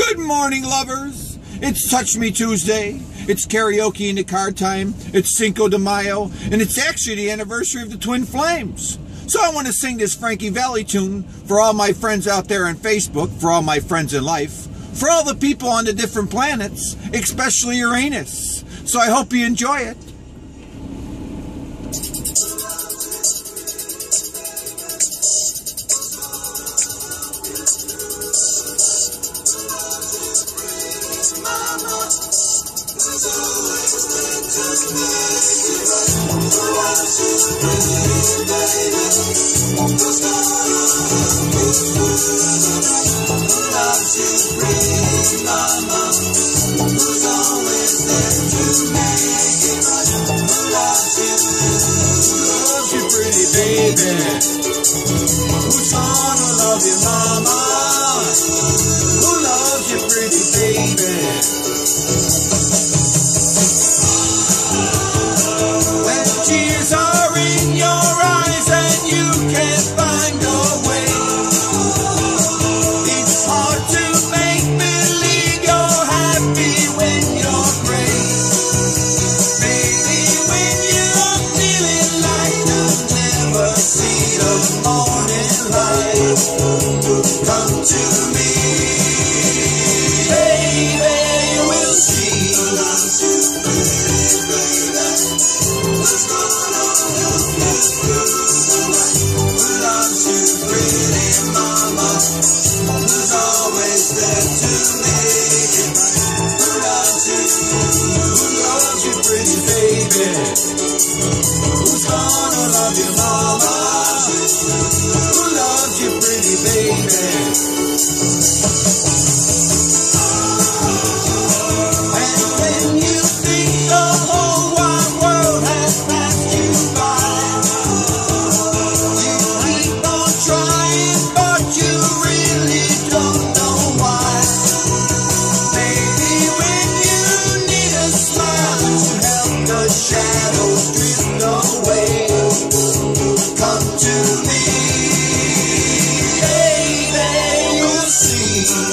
Good morning, lovers. It's Touch Me Tuesday. It's karaoke in the car time. It's Cinco de Mayo, and it's actually the anniversary of the Twin Flames. So I want to sing this Frankie Valli tune for all my friends out there on Facebook, for all my friends in life, for all the people on the different planets, especially Uranus. So I hope you enjoy it. Who's gonna love you, mama? Who loves you, pretty baby? When tears are in your eyes and you can't find your way, it's hard to make believe you're happy when you're gray. Baby, when you're feeling like you've never seen a morning light, come to me, baby, we'll see. Who's gonna help you through the night? Who loves you, pretty mama? Who's always there to make it right? Who loves you, pretty baby? Who's gonna love you, mama? Who loves you, pretty baby? And when you think the whole wide world has passed you by, you keep on trying, but you really don't know why. Baby, when you need a smile to help the shadows drift away, come to me, baby, we'll see.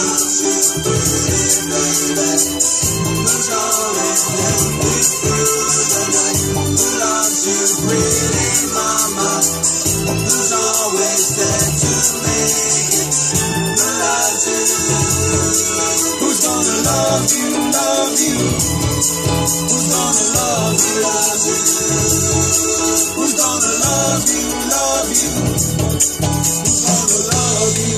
Who's always help you through the night? Who loves you, pretty mama? Who's always there to make it? Who loves you? Who's gonna love you, love you? Who's gonna love you, love you? Who's gonna love you, love you? Who's gonna love you?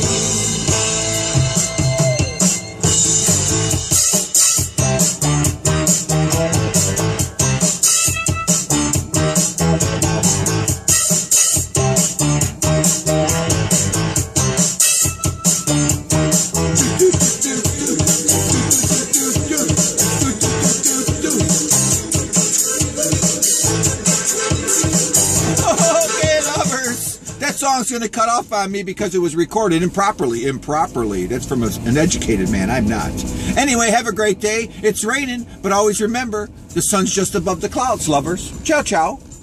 Okay, lovers. That song's going to cut off on me because it was recorded improperly. That's from an educated man. I'm not. Anyway, have a great day. It's raining, but always remember, the sun's just above the clouds, lovers. Ciao, ciao.